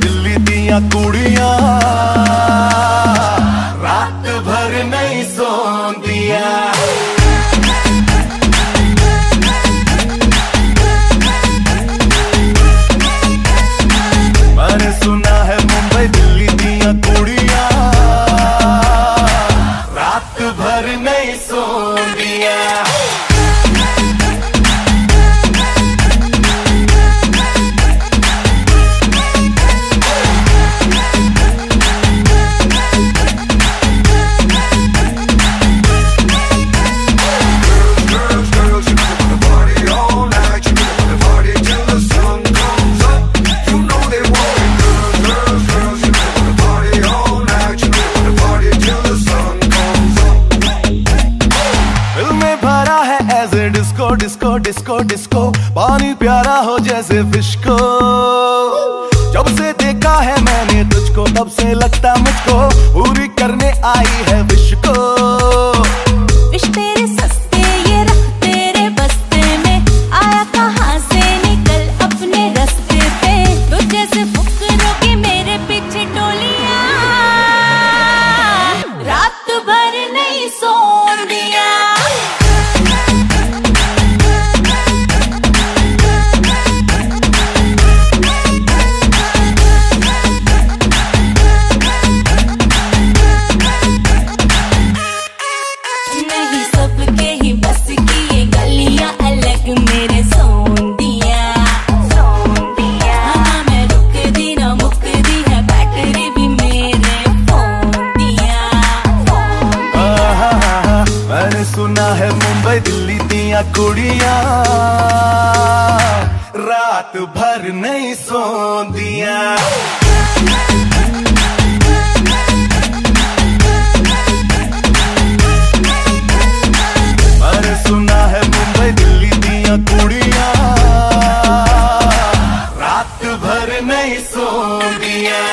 दिल्ली दियां कुड़ियां रात भर नहीं सोंदियां। मैंने सुना है मुंबई दिल्ली दियां कुड़ियां रात भर नहीं सोंदियां। डिस्को डिस्को डिस्को पानी प्यारा हो जैसे फिश को। जब से देखा है मैंने तुझको तब से लगता मुझको पूरी करने आई है विश को। विश तेरे सस्ते ये रख तेरे बस्ते में, आया कहाँ से निकल अपने रास्ते पे। तो जैसे फुकरों की मेरे पीछे टोलियां रात भर नहीं सोंदियां। सुना है मुंबई दिल्ली दियां कुड़ियां रात भर नहीं सोंदियां। मैंने सुना है मुंबई दिल्ली दियां कुड़ियां रात भर नहीं सोंदियां।